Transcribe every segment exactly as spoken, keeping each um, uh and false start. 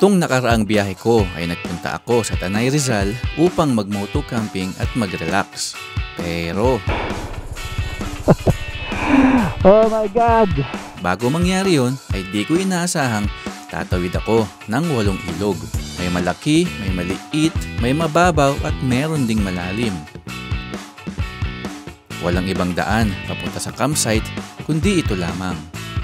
Nitong nakaraang biyahe ko ay nagpunta ako sa Tanay Rizal upang mag-moto camping at mag-relax. Pero oh my God! Bago mangyari yon ay di ko inaasahang tatawid ako ng walong ilog. May malaki, may maliit, may mababaw at meron ding malalim. Walang ibang daan papunta sa campsite kundi ito lamang.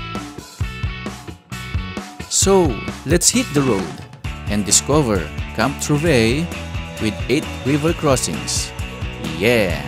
So, let's hit the road and discover Camp Trouvaille with eight river crossings. Yeah!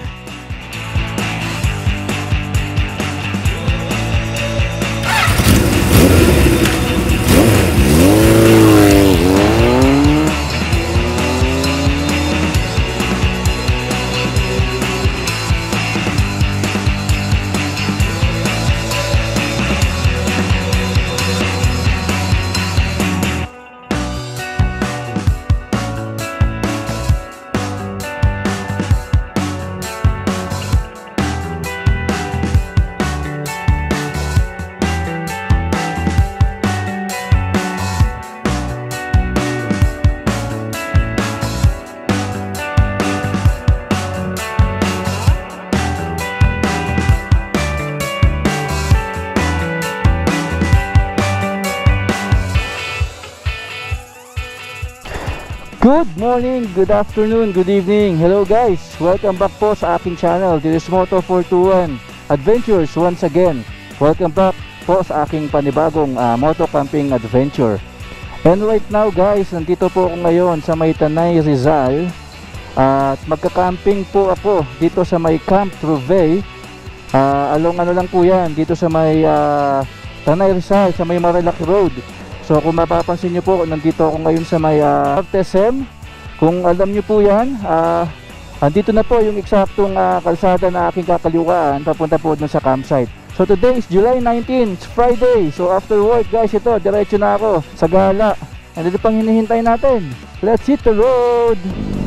Good morning, good afternoon, good evening. Hello guys, welcome back po sa aking channel. This is Moto four twenty-one Adventures once again. Welcome back po sa aking panibagong uh, moto camping adventure. And right now guys, nandito po ako ngayon sa may Tanay Rizal. At uh, magka-camping po ako dito sa may Camp Trouvaille. uh, Along ano lang po yan, dito sa may uh, Tanay Rizal, sa may Marilaki Road. So kung mapapansin nyo po, nandito ako ngayon sa may uh, T S M. Kung alam nyo po yan, uh, andito na po yung eksaktong uh, kalsada na aking kakaliwaan papunta po dun sa campsite. So today is July nineteenth, it's Friday. So after work guys, ito, diretso na ako sa gala. Andito pang hinihintay natin. Let's hit the road.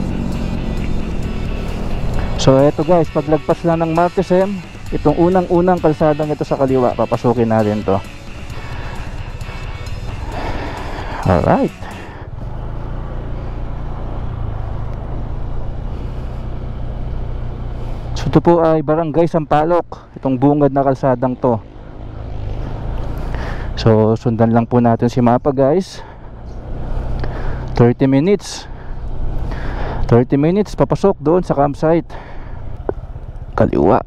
So eto guys, paglagpas lang ng T S M, itong unang-unang kalsadang ito sa kaliwa, papasukin natin to. Alright. So ito po ay Barangay Sampaloc, itong bungad na kalsadang to. So sundan lang po natin si mapa guys. thirty minutes thirty minutes papasok doon sa campsite. Kaliwa.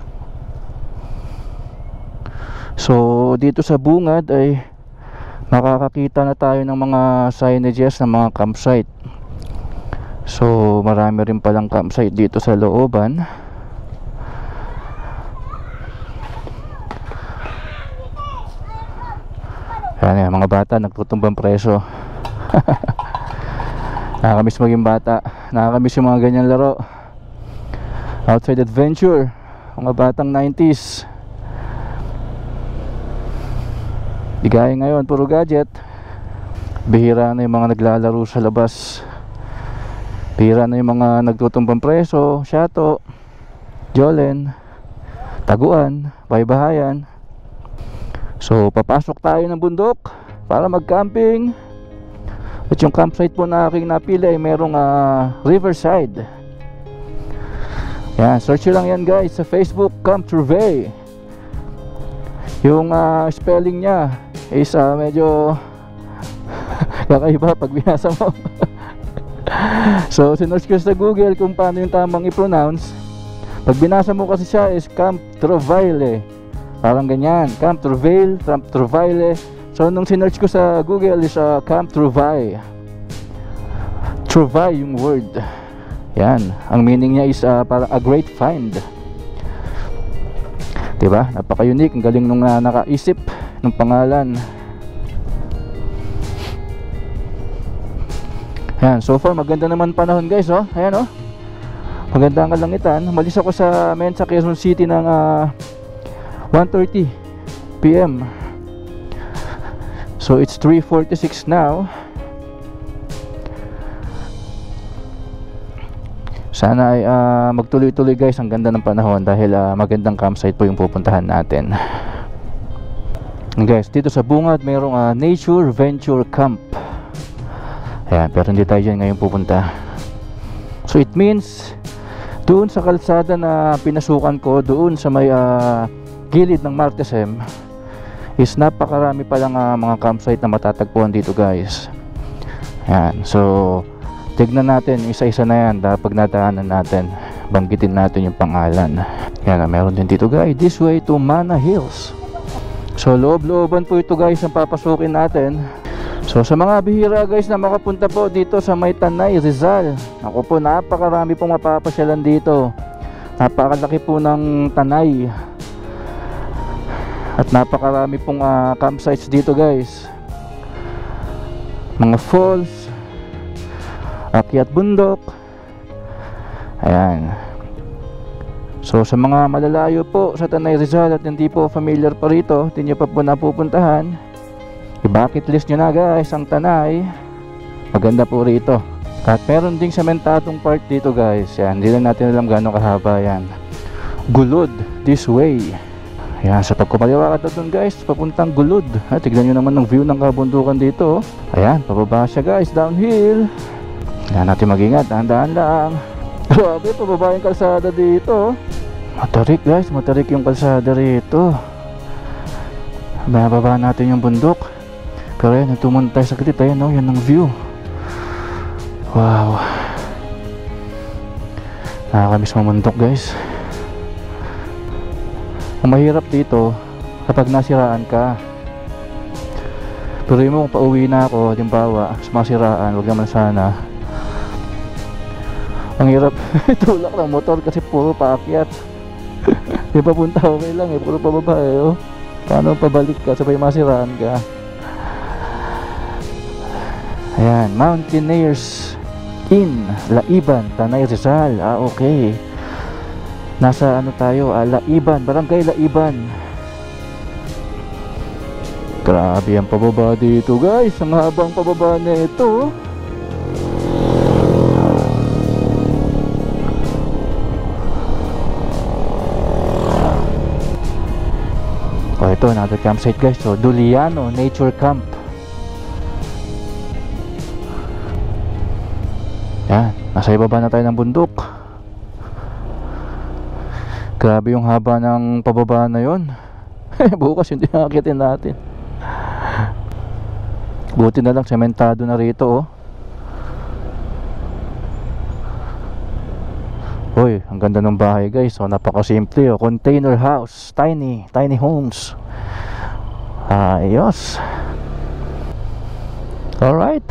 So dito sa bungad ay makakakita na tayo ng mga signages ng mga campsite. So marami rin palang campsite dito sa looban. Yan yan, mga bata nagtutumbang preso. Nakakamiss maging bata. Nakakamiss yung mga ganyan laro. Outside adventure, mga batang nineties. Di gaya ngayon, puro gadget. Bihira na yung mga naglalaro sa labas. Bihira na yung mga nagtutumbang preso, shato, jolen, taguan, baybahayan. So papasok tayo ng bundok para mag-camping. At yung campsite po na aking napili ay merong uh, riverside. Yan, search lang yan guys sa Facebook, Camp Trouvaille. Yung uh, spelling nya is uh, medyo kakaiba pag binasa mo. So sinerch ko sa Google kung paano yung tamang i-pronounce. Pag binasa mo kasi siya is Camp Trouvaille, parang ganyan, Camp Trouvaille, Camp Trouvaille. So nung sinerch ko sa Google is uh, Camp Trouvaille. Trouvaille yung word. Yan, ang meaning niya is uh, parang a great find. Diba? Napaka-unique. Ang galing nung uh, nakaisip ng pangalan. Ayan, so far maganda naman panahon guys, oh. Ayan, oh. Maganda ang kalangitan. Malis ako sa Mensa, Quezon City ng uh, one thirty p m So it's three forty-six now. Sana ay uh, magtuloy-tuloy guys. Ang ganda ng panahon dahil uh, magandang campsite po yung pupuntahan natin. And guys, dito sa bungad mayroong uh, Nature Venture Camp. Ayan, pero hindi tayo dyan ngayon pupunta. So it means doon sa kalsada na pinasukan ko, doon sa may uh, gilid ng Martesem, is napakarami palang uh, mga campsite na matatagpuan dito guys. Ayan, so tignan natin isa-isa na yan pag nadaanan natin, banggitin natin yung pangalan. Yan, meron din dito guys, this way to Mana Hills. So loob-looban po ito guys ang papasukin natin. So sa mga bihira guys na makapunta po dito sa may Tanay, Rizal, ako po, napakarami pong mapapasyalan dito. Napakalaki po ng Tanay at napakarami pong uh, campsites dito guys. Mga falls, akyat bundok. Ayan. So sa mga malalayo po sa Tanay, Rizal at hindi po familiar pa rito, hindi nyo pa po napupuntahan, i-bucket list nyo na guys ang Tanay. Maganda po rito. At meron ding sementadong part dito guys. Yan, hindi lang natin alam gaano kahaba yan. Gulod, this way. Ayan, sa pagkumaliwa ka doon guys, papuntang Gulod. Ha, tignan nyo naman ng view ng kabundukan dito. Ayan, pababa siya guys, downhill. Ayan, natin mag-ingat, dahan-dahan lang. Grabe, pababa yung kalsada dito. Matarik guys, matarik yung kalsada rito. Bababa natin yung bundok. Pero yan, tumunta tayo sa gilid. Ayan o, yan ang view. Wow, nakakamiss mamundok guys. Ang mahirap dito kapag nasiraan ka. Pero mo kung pauwi na ako, halimbawa masiraan, wag naman sana. Ang hirap tulak ng motor kasi puro paakyat. Di papunta okay lang eh, puro pababa eh oh. Paano pabalik ka sabay masiraan ka? Ayan, Mountaineers Inn, Laiban, Tanay, Rizal. Ah, okay. Nasa ano tayo? Ah, Laiban, Barangay Laiban. Grabe ang pababa dito guys. Ang habang pababa na ito. Oh, ito, another campsite guys. So, Duliano Nature Camp. Yan, nasa ibaba na tayo ng bundok. Grabe yung haba ng pababa na yun. Bukas hindi nakakitin natin. Buti na lang sementado na rito oh. Uy, ang ganda ng bahay guys. So napakasimple oh. Container house, tiny, tiny homes. Ayos. Alright.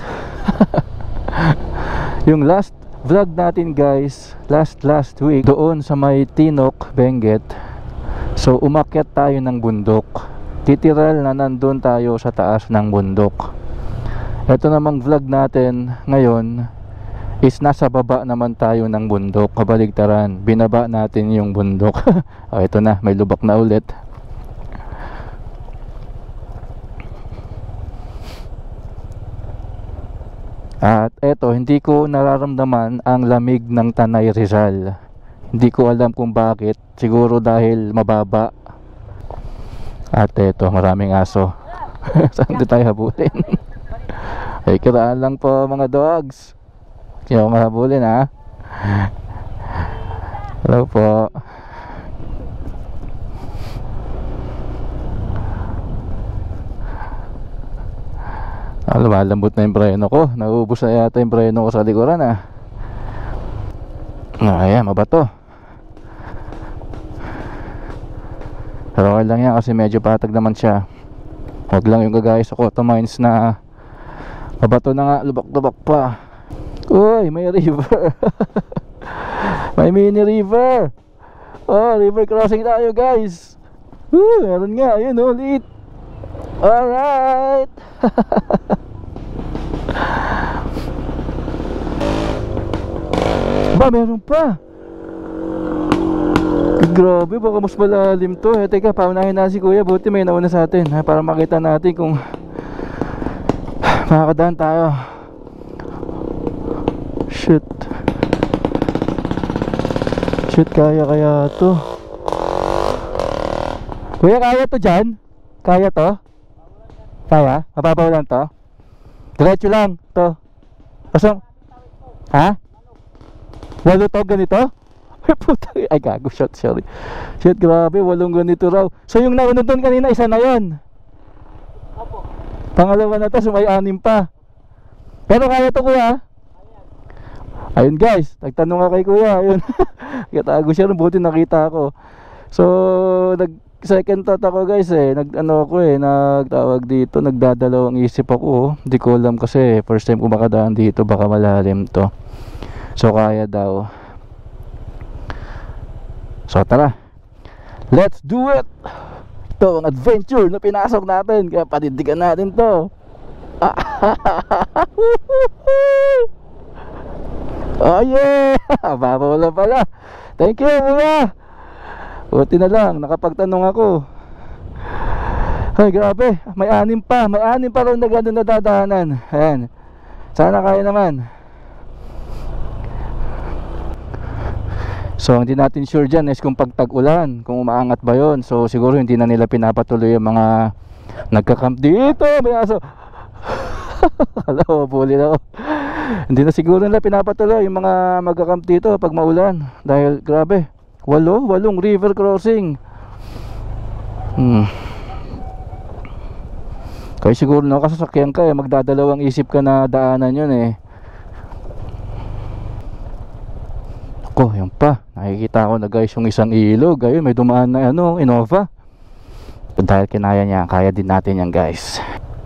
Yung last vlog natin guys, last last week, doon sa may Tinok, Benguet. So umakyat tayo ng bundok. Titiral na nandun tayo sa taas ng bundok. Ito namang vlog natin ngayon is nasa baba naman tayo ng bundok. Kabaligtaran, binaba natin yung bundok. Oh, ito na, may lubak na ulit. At eto, hindi ko nararamdaman ang lamig ng Tanay, Rizal. Hindi ko alam kung bakit. Siguro dahil mababa. At eto, maraming aso. Saan din tayo habulin? Ay, kiraan lang po mga dogs. Hindi ako mahabulin ha. Hello po. Ah, lumalambot na yung preno ko. Nauubos na yata yung preno ko sa likuran ah. Ah, ayan, mabato. Pero okay lang yan kasi medyo patag naman siya. Huwag lang yung gagaya sa Cotto Mines na mabato na nga, lubak-lubak pa. Uy, may river. May mini river. Oh, river crossing tayo guys. Woo, meron nga, yun oh, liit. Alright. Ba, meron pa. Grabe, baka mas malalim to. Eh, teka, paunahin na si kuya. Buti may nauna sa atin ha, para makita natin kung makakadaan tayo. Shit. Shit, kaya kaya to. Kuya, kaya to dyan? Kaya to? Kaya? Mababaw lang to? Diretso lang to. Asang? Ha? Walo to ganito? Ay puta, ay gago, shot, sorry. Shit, grabe, walong ganito raw. So yung naunod doon kanina, isa na yon. Opo. Pangalawa na to, so may anim pa. Pero kaya to kuya. Ayun guys, nagtanong ka kay kuya. Ayun. Katago siya, buti nakita ako. So nag second thought ako guys eh. Nag ano ako eh, nagtawag dito, nagdadalawang isip ako. Hindi ko alam kasi first time ko makadaan dito, baka malalim to. So kaya daw. So tara, let's do it. Ito ang adventure na pinasok natin, kaya panindigan natin to. Oh yeah. Baba wala pala. Thank you mga. Buti na lang, nakapagtanong ako. Ay grabe, may anim pa. May anim pa rin na gano'n na dadaanan. Ayan, sana kaya naman. So hindi natin sure dyan is kung pag tag-ulan, kung umaangat ba yon. So siguro hindi na nila pinapatuloy yung mga nagka-camp dito. May aso. Alam mo, bully na ako. Hindi na siguro nila pinapatuloy yung mga magka-camp dito pag maulan. Dahil grabe, walo, walong river crossing. Hmm. Kaya siguro no, kasasakyan ka eh, magdadalawang isip ka na daanan yun eh. Ako, yun pa, nakikita ko na guys yung isang ilog. Ayun, may dumaan na ano, Innova. Dahil kinaya niya, kaya din natin yan guys.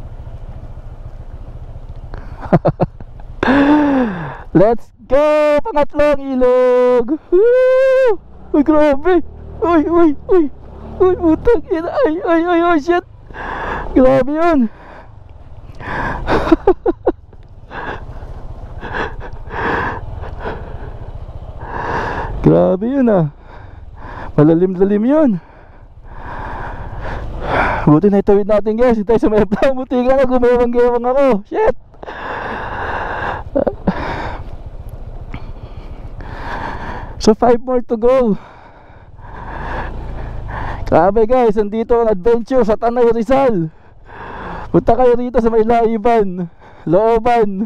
Let's go! Pangatlong ilog! Woo! Uy, grabe! Uy, uy, uy! Uy, utang ina! Ay, ay, ay, ay, shit! Grabe yun! Grabe yun ah. Malalim-lalim yun. Buti na itawid natin guys. Ito sa may plan. Buti ka na, gumewang-gewang ako. Shit. So five more to go. Grabe guys, andito ang adventure sa Tanay Rizal. Punta kayo rito sa may Laiban, Looban.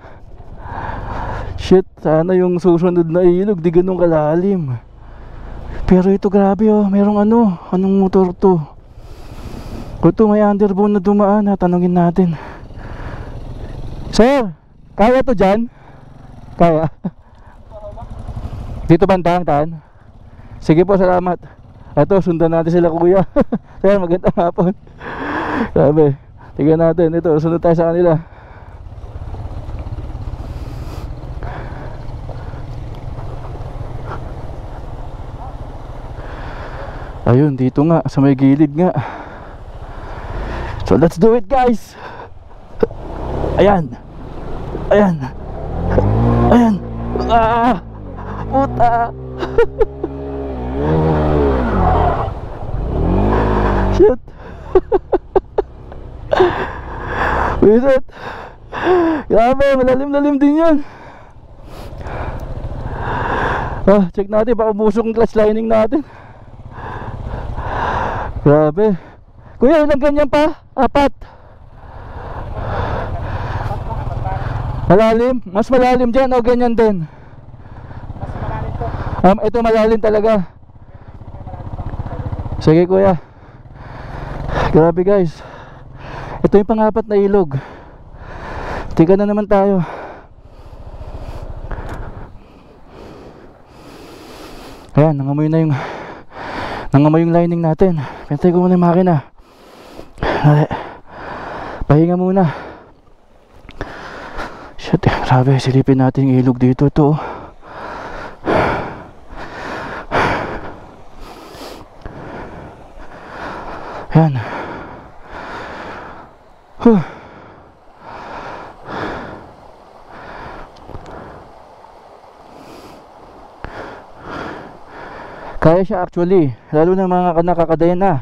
Shit, sana yung susunod na ilog di ganun kalalim. Pero ito grabe oh, merong ano, anong motor to? Ito may underbone na dumaan ha, tanungin natin. Sir, kaya to dyan? Kaya? Dito bantang tan? Sige po, salamat. Ito, sundan natin sila kuya. Sir, magandang hapon. Grabe, tignan natin, ito, sunod tayo sa kanila. Ayun, dito nga, sa may gilid nga. So let's do it guys. Ayan. Ayan. Ayan. Ah! Puta! Shit! Wisit! Grabe, malalim-lalim din yan. Ah, check natin, baka umusok ang clutch lining natin. Grabe. Kuya, ilang ganyan pa? Apat. Malalim? Mas malalim dyan o ganyan din? Mas malalim po. Um, ito malalim talaga. Sige kuya. Grabe guys. Ito yung pangapat na ilog. Tika na naman tayo. Ayan, nangamoy na yung Nangamoy yung lining natin. Pintay ko muna yung makina. Pahinga muna. Shit, grabe, silipin natin yung ilog dito. Ito Ayan. Huh. Kaya siya actually, lalo na mga nakakadena.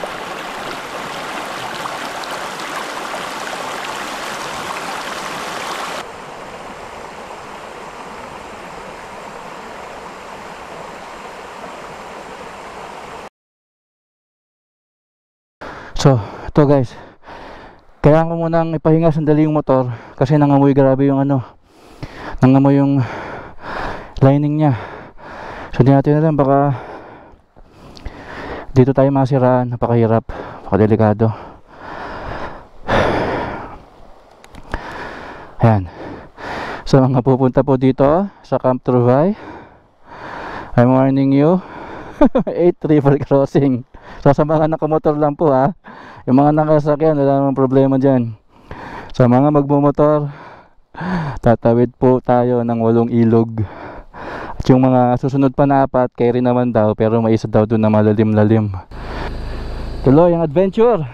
So, ito guys. Kailangan ko munang ipahinga sandali yung motor kasi nangamoy grabe yung ano, nangamoy yung lining niya. So di natin alam, baka dito tayo masiraan. Napakahirap, napakadelikado. Ayan. So mga pupunta po dito sa Camp Truvay, I'm warning you, eight river crossing. So sa mga nakamotor lang po ha, yung mga nakasakyan wala namang problema dyan. Sa mga magmumotor, tatawid po tayo ng walong ilog. At yung mga susunod pa na apat, kay rin naman daw, pero may isa daw doon na malalim-lalim. Tuloy ang adventure.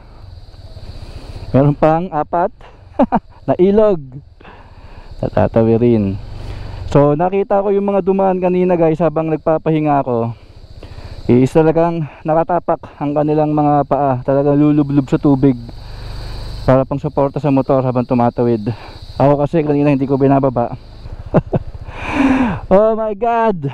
Meron pang apat na ilog na tatawirin. So nakita ko yung mga dumaan kanina guys habang nagpapahinga ako. Is talagang nakatapak ang kanilang mga paa, talagang lulublob sa tubig para pang suporta sa motor habang tumatawid. Ako kasi kanina hindi ko binababa. Oh my god,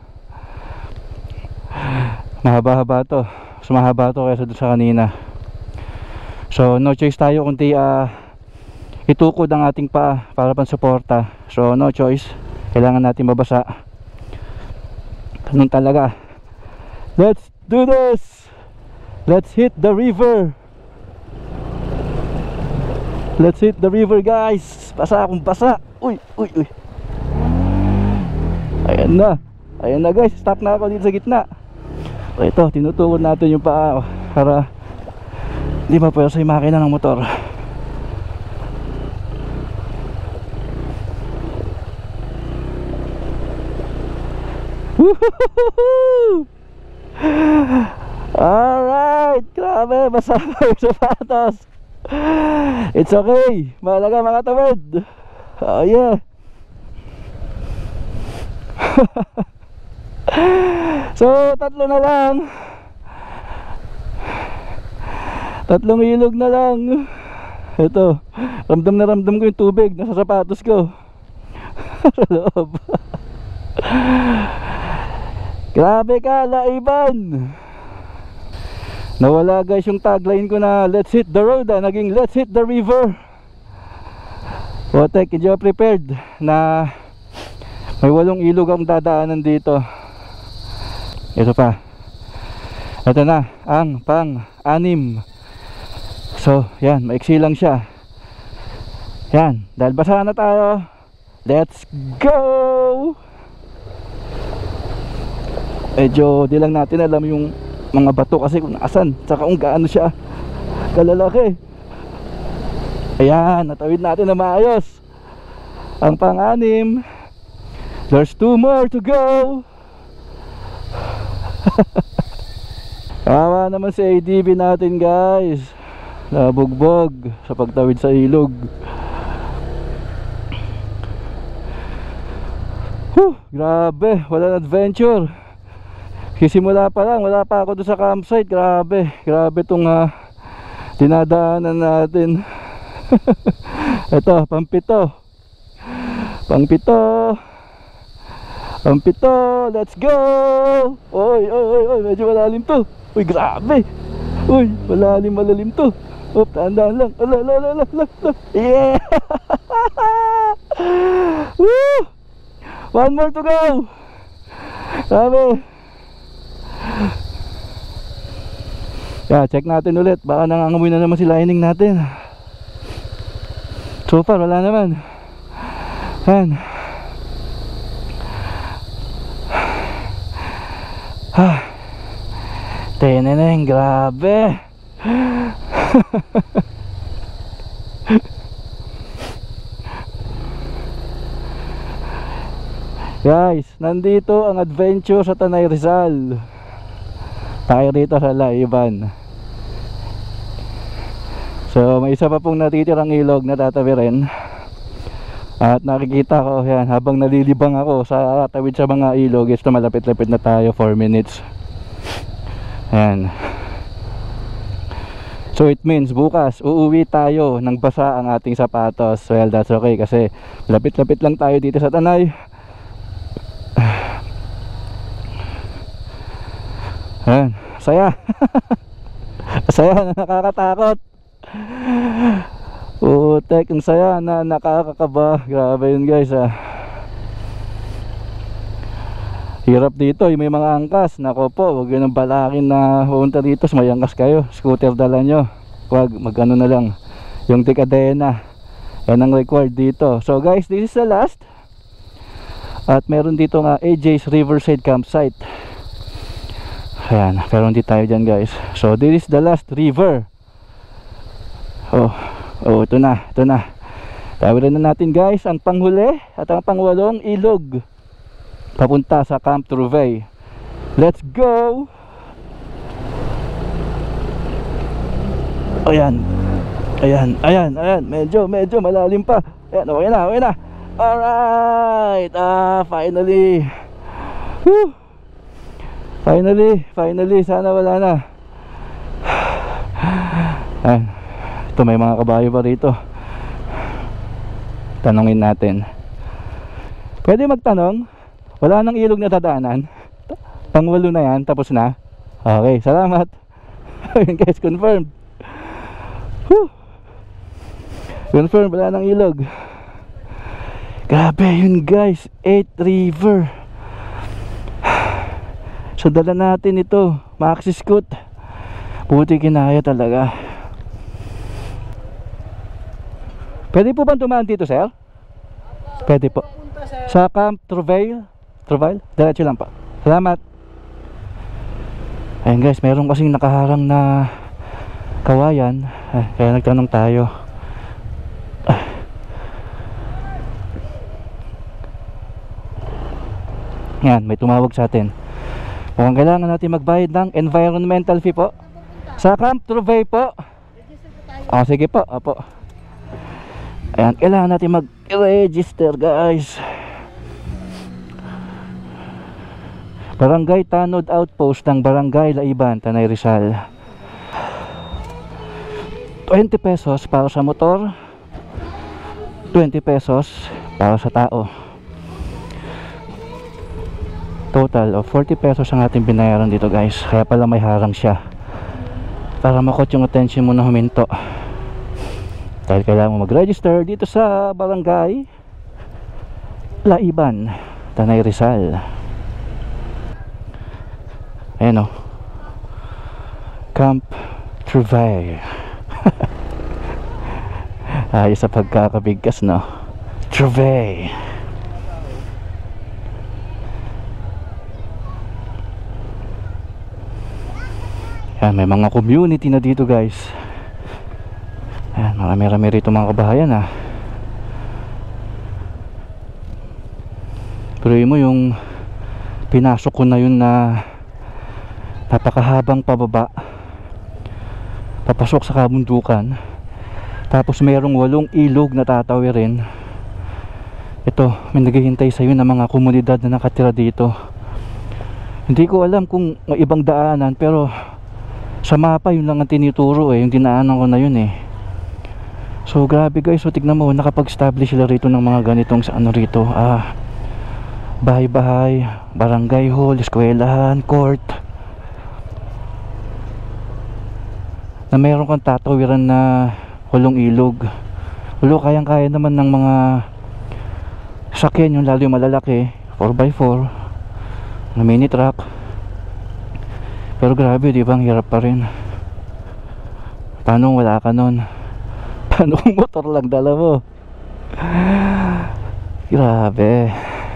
mahaba-haba to. Mas mahaba to kaysa doon sa kanina. So no choice tayo kundi uh, itukod ang ating paa para pang suporta. So no choice, kailangan natin mabasa. Ganun talaga. Let's do this. Let's hit the river. Let's hit the river guys. Basa akong basa. Uy, uy, uy. Ayan na. Ayan na guys, stuck na ako dito sa gitna. So ito, tinutukod natin yung paa para hindi mapwersa yung makina ng motor. Woohoo! Alright, grabe, basa yung sapatos. It's okay, mahalaga makatawid. Oh yeah. So tatlo na lang, tatlong ilog na lang. Ito, ramdam na ramdam ko yung tubig nasa sapatos ko. Sa loob. Grabe ka, Laiban. Nawala guys yung tagline ko na let's hit the road, ah. Naging let's hit the river. Potek, hindi ako prepared na may walong ilog ang dadaanan dito. Ito pa. Ito na ang pang-anim. So yan, maiksi lang siya. Yan, dahil basa na tayo, let's go. Medyo di lang natin alam yung mga bato kasi kung naasan, tsaka kung gaano siya kalalaki. Ayan, natawid natin na maayos ang pang-anim. There's two more to go. Kawawa naman si A D B natin guys, nabugbog sa pagtawid sa ilog. Huh, grabe, walang adventure. Kisimula pa lang, wala pa ako doon sa campsite. Grabe, grabe itong uh, dinadaanan natin. Ito, pampito. Pangpito. Pampito, let's go. Oy, oy, oy, oy, medyo malalim to. Uy, grabe. Uy, malalim, malalim to. Op, tandaan lang. Ala, ala, ala, ala, ala. Yeah. Woo! One more to go. Grabe. Yeah, check natin ulit. Baka nangangamoy na naman si lining natin. So far, wala naman. Yan. Ah. Teneneng, grabe. Guys, nandito ang adventure sa Tanay Rizal. Tayo rito sa Laiban. So may isa pa pong natitirang ilog na tatawirin. At nakikita ko yan habang nalilibang ako sa tawid sa mga ilog. Is na malapit-lapit na tayo, four minutes. Ayan. So it means bukas uuwi tayo ng basa ang ating sapatos. Well, that's okay kasi lapit-lapit lang tayo dito sa Tanay. Ayan, saya. Saya na nakakatakot. Puta Putek, ang saya na nakakakaba. Grabe yun guys ah. Hirap dito, yung may mga angkas. Nako po, huwag yun ang balakin na pumunta dito. May angkas kayo, scooter dala nyo. Huwag, mag-ano na lang, yung tikadena. Yan ang required dito. So guys, this is the last. At meron dito nga A J's Riverside Campsite. Ayan, pero hindi tayo dyan guys. So this is the last river. Oh, oh ito na, ito na. Tawarin na natin guys ang panghuli at ang pangwalong ilog papunta sa Camp Trouvaille. Let's go! Ayan, ayan, ayan, ayan. Medyo, medyo malalim pa. Ayan, okay na, okay na. Alright, ah, finally. Woo! Finally, finally, sana wala na. Ayan, ito may mga kabayo pa rito. Tanungin natin. Pwede magtanong? Wala nang ilog na dadaanan? Pangwalo na yan, tapos na? Okay, salamat. Ayun guys, confirmed. Whew. Confirmed, wala nang ilog. Grabe yun guys, eighth river. So dala natin ito, maxi scoot. Buti kinaya talaga. Pwede po bang tumaan dito sir? Pwede po. Sa Camp Trouvaille. Trouvaille? Diretso lang pa. Salamat. Ayun guys, meron kasing nakaharang na kawayan. Ay, kaya nagtanong tayo. Ah. Yan, may tumawag sa atin. Mukhang kailangan natin magbayad ng environmental fee po. Sa Camp Trouvaille po. Oh, sige po, opo. Ayan, kailangan natin mag-register guys. Barangay Tanod Outpost ng Barangay Laiban, Tanay Rizal. twenty pesos para sa motor, twenty pesos para sa tao. Total of forty pesos ang ating binayaran dito guys. Kaya pala may harang siya, para makot yung attention mo na huminto. Dahil kailangan mo mag-register dito sa Barangay Laiban, Tanay Rizal. Ayan o, Camp Trouvaille. Ayos sa pagkakabigkas no, Trouvaille. Ayan, may mga community na dito guys. Ayan, marami-rami rito mga kabahayan ha. Pero mo yung pinasok ko na yun na napakahabang pababa papasok sa kabundukan, tapos mayroong walong ilog na tatawirin. Ito, may naghihintay sa iyo ng mga komunidad na nakatira dito. Hindi ko alam kung may ibang daanan, pero sa mapa yun lang ang tinituro eh, yung dinaanan ko na yun eh. So grabe guys, so tignan mo, nakapag-establish sila rito ng mga ganitong sa ano rito, ah bahay-bahay, barangay hall, eskwelahan, court, na mayroon kang tatawiran na hulong ilog. Hulo, kayang kaya naman ng mga sakyan yung lalo yung malalaki, four by four na mini truck. Pero grabe, di ba, ang hirap pa rin. Paano wala ka nun? Paano kung motor lang dala mo? Grabe.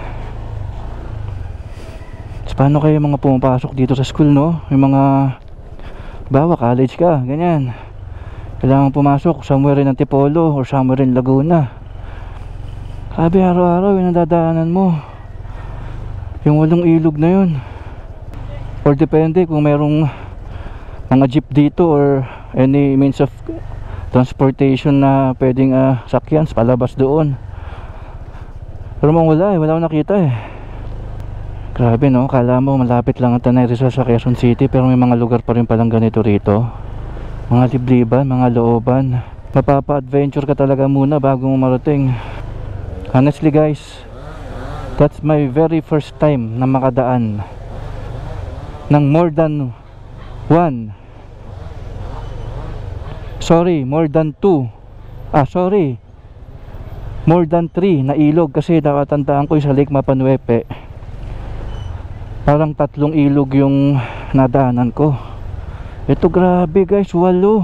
So, paano kayo mga pumapasok dito sa school no? Yung mga bawa college ka, ganyan, kailangan pumasok somewhere in Antipolo or somewhere in Laguna. Sabi araw-araw yung nadadaanan mo yung walong ilog na yun. Or depende kung merong mga jeep dito or any means of transportation na pwedeng uh, sakyan palabas doon. Pero mang wala eh, wala akong nakita eh. Grabe no, kala mo malapit lang ang Tanay Rizal sa Quezon City, pero may mga lugar pa rin palang ganito rito. Mga libliban, mga looban. Mapapa-adventure ka talaga muna bago mo marating. Honestly guys, that's my very first time na makadaan ng more than one, sorry, more than two Ah, sorry. More than three na ilog kasi nakatandaan ko yung sa Lake Mapanuepe. Parang tatlong ilog yung nadaanan ko. Ito grabe guys, walo.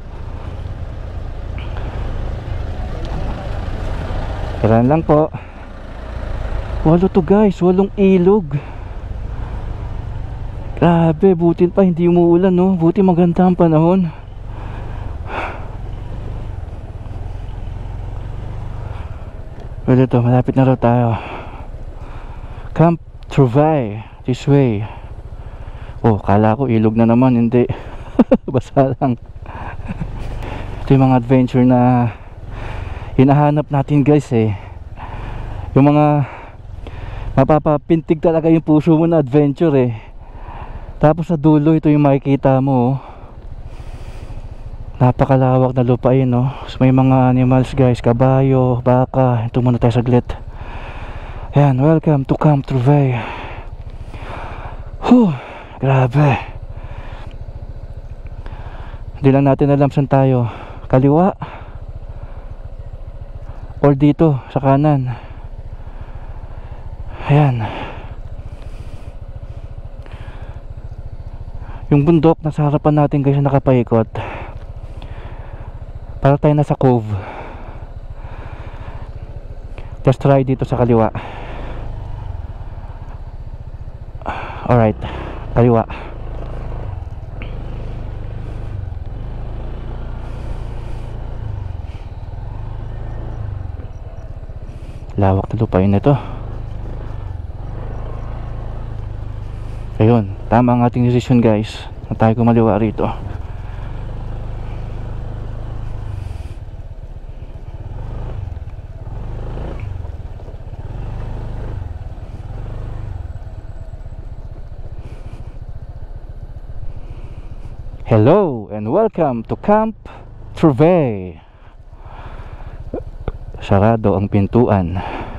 Kailan lang po. Walo to guys, walong ilog. Grabe, buti pa hindi umuulan no. Buti maganda ang panahon. Well, ito, malapit na raw tayo. Camp Trouvaille, this way. Oh, kala ko ilog na naman, hindi. Basa lang. Ito yung mga adventure na hinahanap natin guys eh. Yung mga mapapapintig talaga yung puso mo na adventure eh. Tapos sa dulo, ito yung makikita mo oh. Napakalawak na lupain no. So, may mga animals guys, kabayo, baka. Ito muna tayo saglit. Ayan, welcome to Camp Trouvaille. Huh, grabe. Hindi lang natin alam saan tayo. Kaliwa or dito sa kanan. Ayan. Yung bundok nasa harapan natin guys nakapaikot. Para tayo nasa cove. Just try dito sa kaliwa. Alright, kaliwa. Lawak na lupain na ito. Ayun, tama ang ating decision guys na tayo kumaliwa rito. Hello and welcome to Camp Trouvaille. Sarado ang pintuan.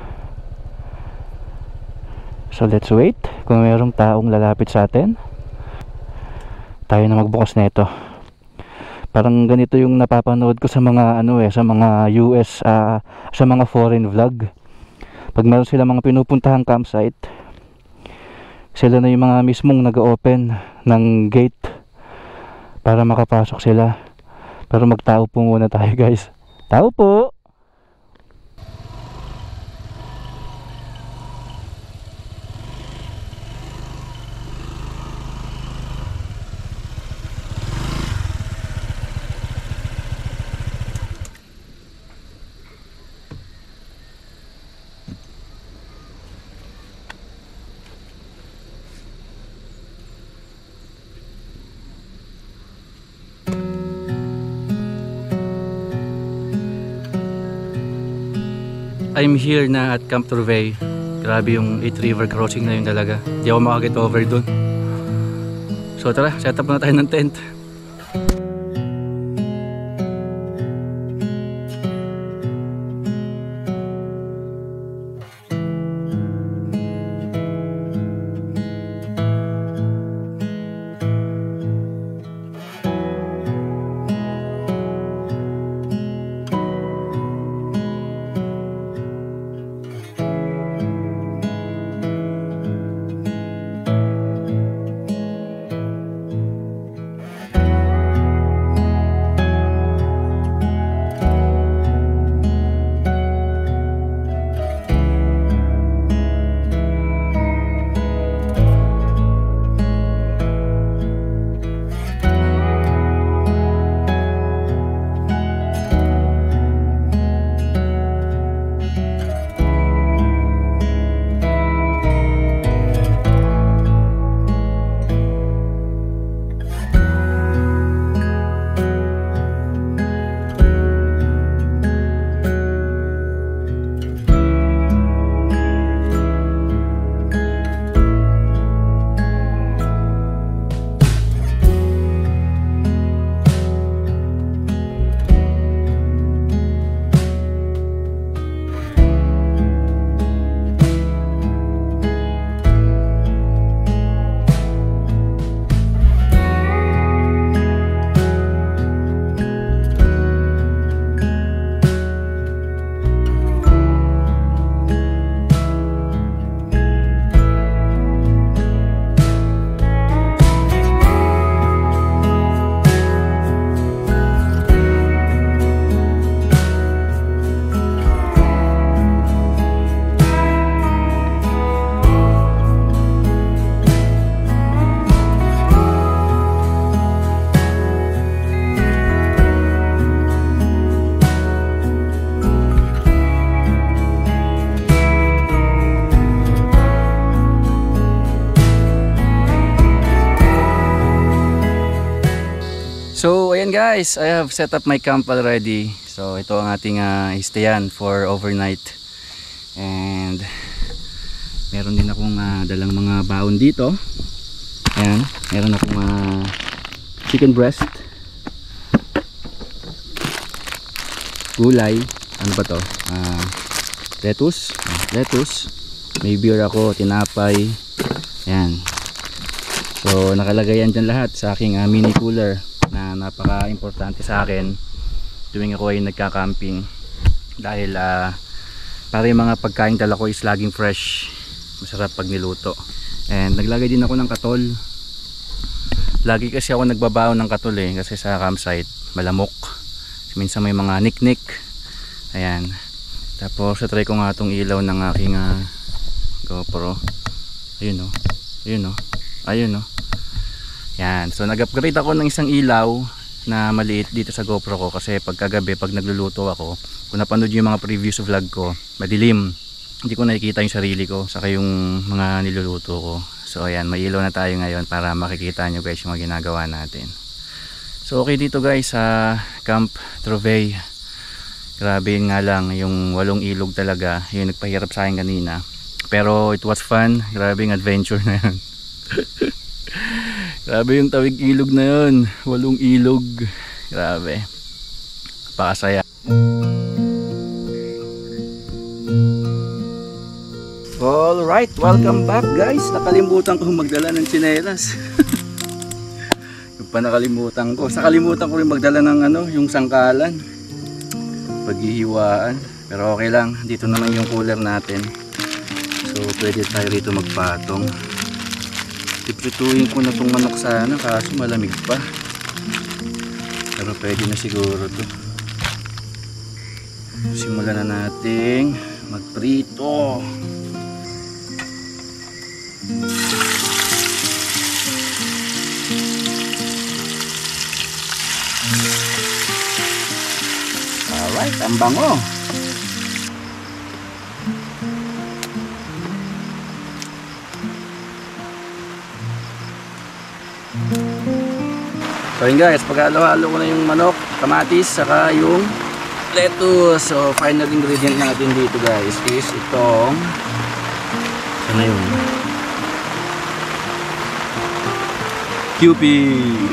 So let's wait. Kung mayroong taong lalapit sa atin, tayo na magbukas na ito. Parang ganito yung napapanood ko sa mga ano eh, sa mga U S uh, sa mga foreign vlog. Pag meron sila mga pinupuntahang campsite, sila na yung mga mismong nag-open ng gate para makapasok sila. Pero magtao po muna tayo guys. Tao po. I'm here na at Camp Trouvaille. Grabe yung eight river crossing na yun talaga. Di ako makaget over dun. So tara, set up na tayo ng tent. guys, I have set up my camp already. So ito ang ating uh, stayan for overnight. And meron din akong uh, dalang mga baon dito. Ayan, meron akong uh, chicken breast, gulay, ano ba to? Uh, lettuce, uh, lettuce. May beer ako, tinapay. Ayan. So nakalagay yan dyan lahat sa aking uh, mini cooler na napaka-importante sa akin tuwing ako ay nagka-camping, dahil uh, para yung mga pagkain dala ko is laging fresh, masarap pag niluto. And naglagay din ako ng katol. Lagi kasi ako nagbabaon ng katol eh, kasi sa campsite malamok, minsan may mga niknik. Ayan. Tapos sa try ko nga itong ilaw ng aking uh, GoPro. Ayun o, ayun o, ayun o. Yan, so nag-upgrade ako ng isang ilaw na maliit dito sa GoPro ko, kasi pagkagabi pag nagluluto ako, kung napanood yung mga previous vlog ko, madilim, hindi ko nakikita yung sarili ko saka yung mga niluluto ko. So ayan, may ilaw na tayo ngayon para makikita nyo guys yung mga ginagawa natin. So okay dito guys sa Camp Trouvé. Grabe yun nga lang, yung walong ilog talaga yung nagpahirap sa akin kanina, pero it was fun. Grabe yung adventure na yun. Grabe yung tawid ilog na yun, walong ilog. Grabe, pakasaya. Alright, welcome back guys. Nakalimutan ko magdala ng tsinelas. Yung pa nakalimutan ko. Nakalimutan ko rin magdala ng ano, yung sangkalan, paghihiwaan. Pero okay lang, dito naman yung cooler natin. So pwede tayo rito magpatong. Iprituhin ko na itong manok sana, kaso malamig pa. Pero pwede na siguro to. Simulan na nating magprito. Alright, ang bango. So yun guys, pag-halo-halo ko na yung manok, kamatis, saka yung lettuce. So final ingredient natin dito guys is itong, ano yun? Kewpie.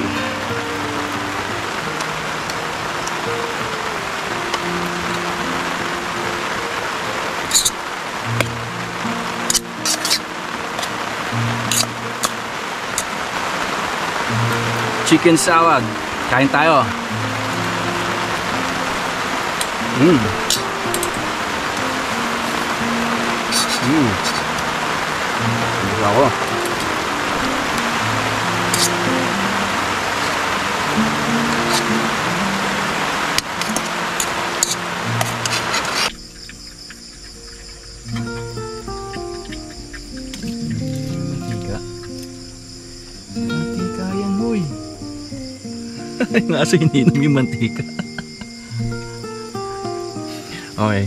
Chicken salad. Kain tayo. Mm. Mm. Ano ako? Yung aso ininom yung mantika. Okay.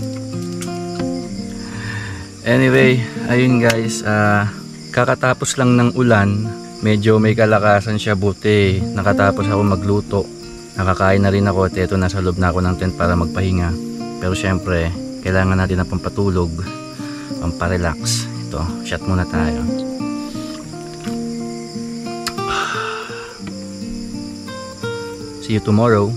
Anyway, ayun guys, uh, kakatapos lang ng ulan, medyo may kalakasan siya, buti nakatapos ako magluto. Nakakain na rin ako at ito, nasa loob na ako ng tent para magpahinga. Pero syempre, kailangan natin ng pampatulog, pamparelax. Ito, shot muna tayo. See you tomorrow.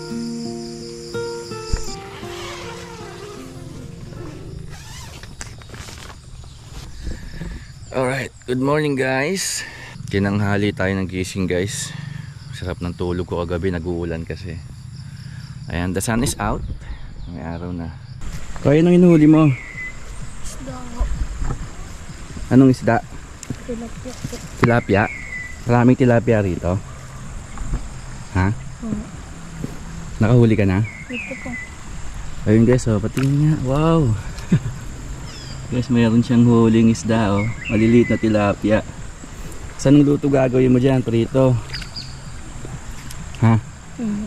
Alright, good morning guys. Tinanghali tayo ng gising guys. Sarap ng tulog ko kagabi, nag-uulan kasi. Ayan, the sun is out. May araw na. Kaya nang inuhuli mo? Isda. Anong isda? Tilapia. Tilapia? Maraming tilapia rito? Ha? Hmm. Nakahuli ka na? Ito po. Ayun guys, oh, patingin nga. Wow! Guys, mayroon siyang huling isda, oh. Maliliit na tilapia. Saan luto gagawin mo dyan? Prito? Ha? Hmm.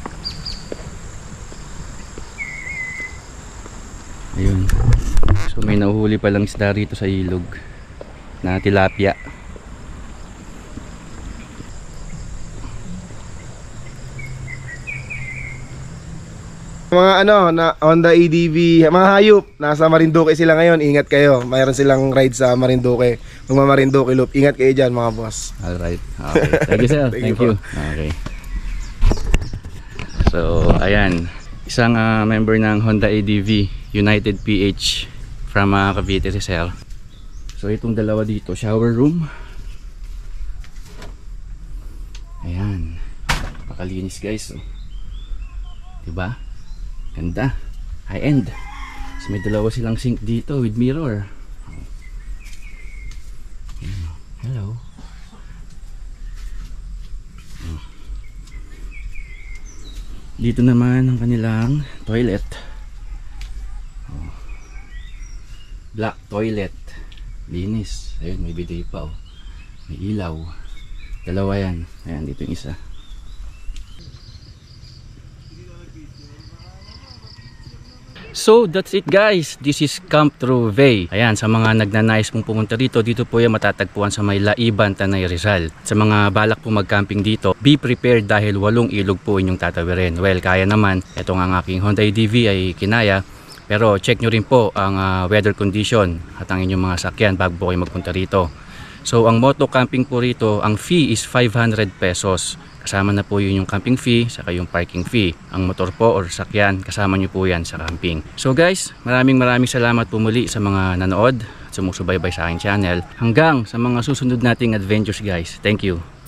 Ayun. So may nahuhuli palang isda rito sa ilog na tilapia. Mga ano, na Honda A D V, mga hayop, nasa Marinduque sila ngayon, ingat kayo. Mayroon silang ride sa Marinduque. Mga Marinduque Loop, ingat kayo dyan mga boss. Alright. Okay. Thank you, sir. Thank Thank, you you. Okay. So, ayan. Isang ah, member ng Honda A D V, United P H from uh, Cavite, Rizal. So, itong dalawa dito, shower room. Ayan. Pakalinis guys. Oh. Diba? Ganda. High end. So, may dalawa silang sink dito with mirror. Ayan. Hello. Dito naman ang kanilang toilet. Oh. Black toilet. Linis. Ayun, may bidet pa oh. May ilaw. Dalawa yan. Ayan, dito yung isa. So that's it guys, this is Camp Trouvé. Ayan, sa mga nagnanais pong pumunta dito, dito po yan matatagpuan sa may Laiban, Tanay, Rizal. Sa mga balak po mag-camping dito, be prepared dahil walong ilog po inyong tatawirin. Well, kaya naman, ito nga ang aking Honda A D V ay kinaya. Pero check nyo rin po ang uh, weather condition at ang inyong mga sakyan bago po kayo magpunta rito. So ang moto camping po rito, ang fee is five hundred pesos. Kasama na po yun yung camping fee, saka yung parking fee. Ang motor po or sakyan, kasama nyo po yan sa camping. So guys, maraming maraming salamat po muli sa mga nanood at sumusubaybay sa aking channel. Hanggang sa mga susunod nating adventures guys. Thank you.